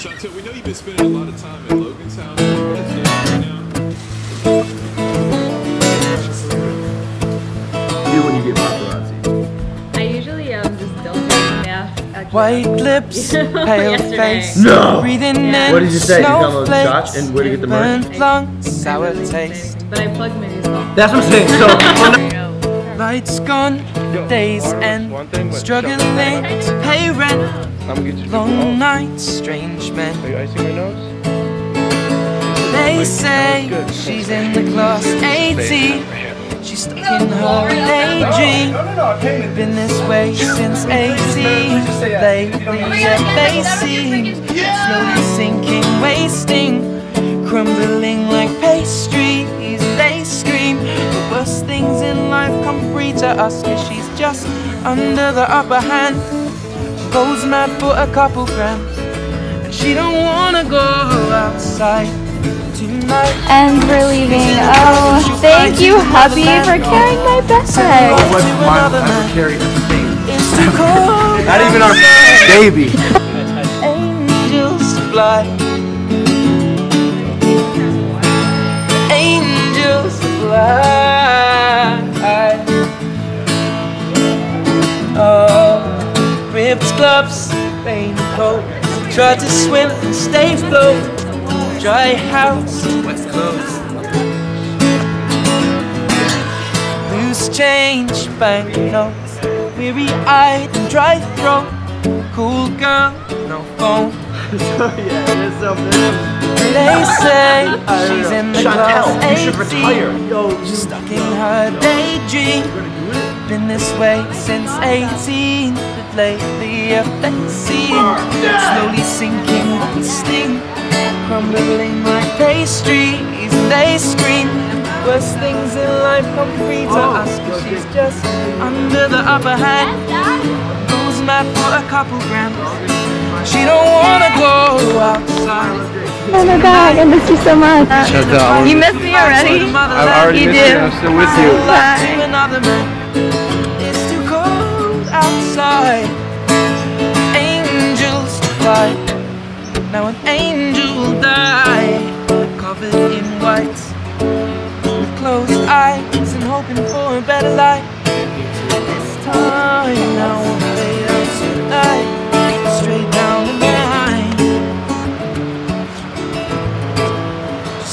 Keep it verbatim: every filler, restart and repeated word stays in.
Chantell, we know you've been spending a lot of time at Logan's house. What's going on right now? You when you get paparazzi. I usually um just don't take them bath. White lips, pale face, No! breathing Yeah. in What did you say? You come with snowflakes, scotch and where to get the merch? burnt lungs, sour taste. But I plugged my music. That's what I'm saying. So, Lights gone, days end, struggling to pay rent. Long nights, strange men. Are you icing my nose? They say she's in the class eighteen. She's stuck in her daydream. Been this way since eighteen. Lately, yeah, they seem slowly sinking, wasting, crumbling like pastries. They scream the worst things in life come free to us, cause she's just under the upper hand. Goes mad for a couple grams, and she don't wanna go outside tonight. And we're leaving. Oh, thank you, hubby, for carrying my bag. It's too cold. not even our baby. Angels fly. Angels fly. Oh, ripped gloves, raincoat. Tried to swim and stay afloat. Dry house, wet clothes. Loose change, banknotes. Weary-eyed and dry throat. Cool girl, no phone. They say she's in the class eighteen. She's stuck in her daydream. Been this way since eighteen, but lately yeah, they seem slowly sinking, wasting, crumbling like pastries. They scream worst things in life come free to us, cause she's just under the upper hand. Goes mad for a couple grams. She don't wanna go outside. Oh my god, I miss you so much. Chantell, You miss me already? I've already You missed do. you. I'm still with you. To another man. It's too cold outside. Angels fly. Now an angel died, covered in white, with closed eyes and hoping for a better life. This time I won't lay down tonight.